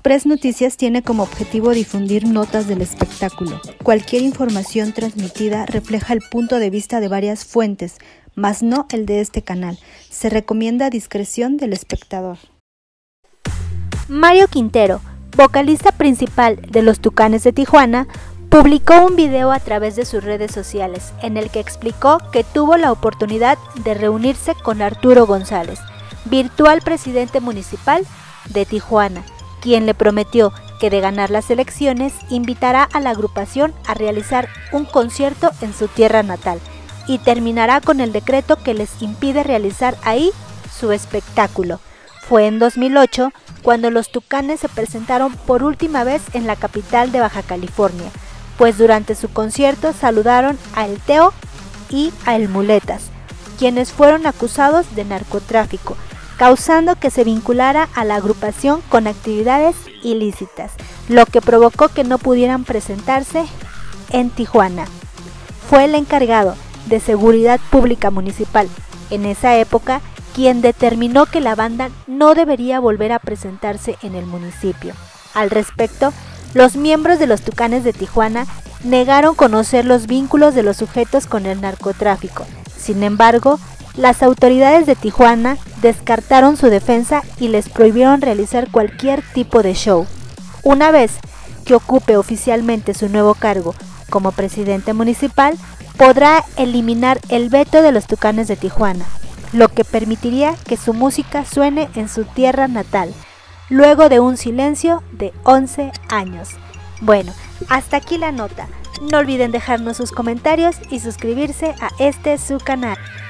Express Noticias tiene como objetivo difundir notas del espectáculo. Cualquier información transmitida refleja el punto de vista de varias fuentes, mas no el de este canal. Se recomienda discreción del espectador. Mario Quintero, vocalista principal de los Tucanes de Tijuana, publicó un video a través de sus redes sociales en el que explicó que tuvo la oportunidad de reunirse con Arturo González, virtual presidente municipal de Tijuana, quien le prometió que de ganar las elecciones invitará a la agrupación a realizar un concierto en su tierra natal y terminará con el decreto que les impide realizar ahí su espectáculo. Fue en 2008 cuando los Tucanes se presentaron por última vez en la capital de Baja California, pues durante su concierto saludaron a El Teo y a El Muletas, quienes fueron acusados de narcotráfico, causando que se vinculara a la agrupación con actividades ilícitas, lo que provocó que no pudieran presentarse en Tijuana. Fue el encargado de Seguridad Pública Municipal en esa época quien determinó que la banda no debería volver a presentarse en el municipio. Al respecto, los miembros de los Tucanes de Tijuana negaron conocer los vínculos de los sujetos con el narcotráfico. Sin embargo, las autoridades de Tijuana descartaron su defensa y les prohibieron realizar cualquier tipo de show. Una vez que ocupe oficialmente su nuevo cargo como presidente municipal, podrá eliminar el veto de los Tucanes de Tijuana, lo que permitiría que su música suene en su tierra natal, luego de un silencio de 11 años. Bueno, hasta aquí la nota. No olviden dejarnos sus comentarios y suscribirse a su canal.